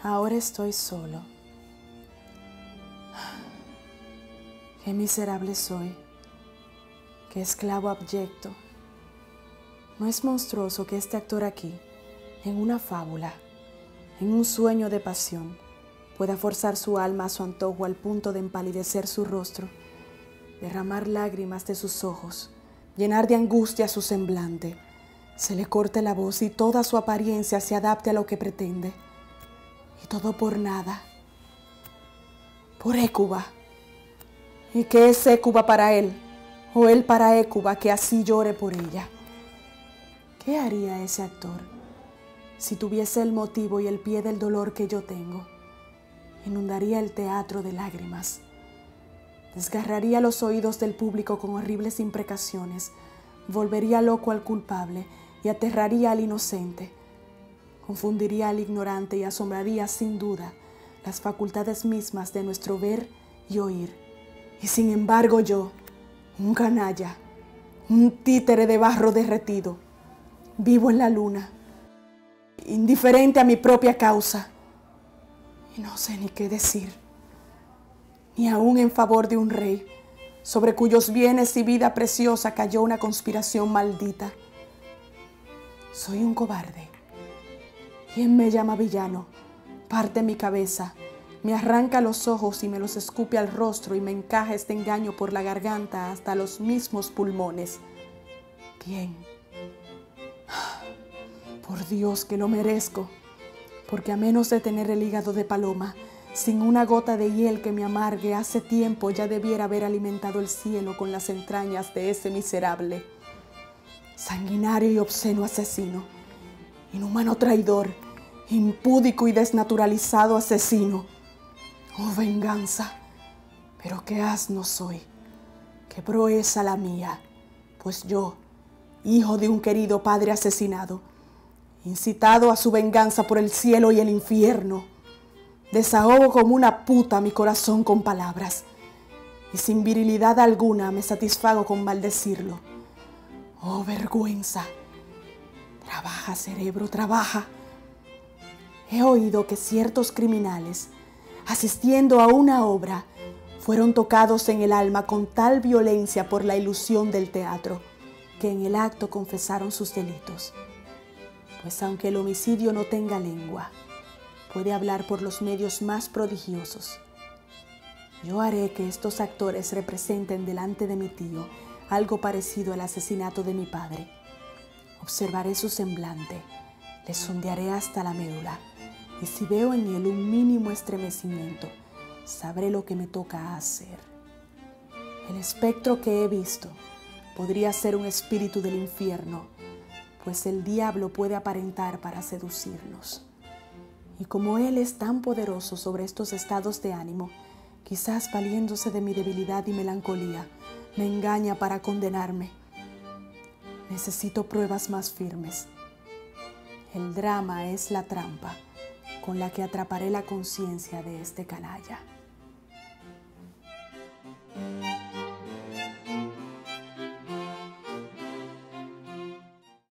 Ahora estoy solo. Qué miserable soy, qué esclavo abyecto. ¿No es monstruoso que este actor aquí, en una fábula, en un sueño de pasión, pueda forzar su alma a su antojo al punto de empalidecer su rostro, derramar lágrimas de sus ojos, llenar de angustia su semblante, se le corte la voz y toda su apariencia se adapte a lo que pretende? Y todo por nada, por Hécuba. ¿Y qué es Hécuba para él? ¿O él para Hécuba que así llore por ella? ¿Qué haría ese actor si tuviese el motivo y el pie del dolor que yo tengo? Inundaría el teatro de lágrimas, desgarraría los oídos del público con horribles imprecaciones, volvería loco al culpable y aterraría al inocente, confundiría al ignorante y asombraría sin duda las facultades mismas de nuestro ver y oír. Y sin embargo yo, un canalla, un títere de barro derretido, vivo en la luna, indiferente a mi propia causa, y no sé ni qué decir, ni aún en favor de un rey, sobre cuyos bienes y vida preciosa cayó una conspiración maldita. Soy un cobarde. ¿Quién me llama villano? Parte mi cabeza, me arranca los ojos y me los escupe al rostro y me encaja este engaño por la garganta hasta los mismos pulmones. ¿Quién? Por Dios que lo merezco, porque a menos de tener el hígado de paloma, sin una gota de hiel que me amargue, hace tiempo ya debiera haber alimentado el cielo con las entrañas de ese miserable, sanguinario y obsceno asesino, inhumano traidor, impúdico y desnaturalizado asesino. Oh venganza, pero qué asno soy, qué proeza la mía, pues yo, hijo de un querido padre asesinado, incitado a su venganza por el cielo y el infierno, desahogo como una puta mi corazón con palabras, y sin virilidad alguna me satisfago con maldecirlo. Oh vergüenza, trabaja cerebro, trabaja. He oído que ciertos criminales, asistiendo a una obra, fueron tocados en el alma con tal violencia por la ilusión del teatro, que en el acto confesaron sus delitos. Pues aunque el homicidio no tenga lengua, puede hablar por los medios más prodigiosos. Yo haré que estos actores representen delante de mi tío algo parecido al asesinato de mi padre. Observaré su semblante, le sondearé hasta la médula, y si veo en él un mínimo estremecimiento, sabré lo que me toca hacer. El espectro que he visto podría ser un espíritu del infierno, pues el diablo puede aparentar para seducirnos. Y como él es tan poderoso sobre estos estados de ánimo, quizás valiéndose de mi debilidad y melancolía, me engaña para condenarme. Necesito pruebas más firmes. El drama es la trampa con la que atraparé la conciencia de este canalla.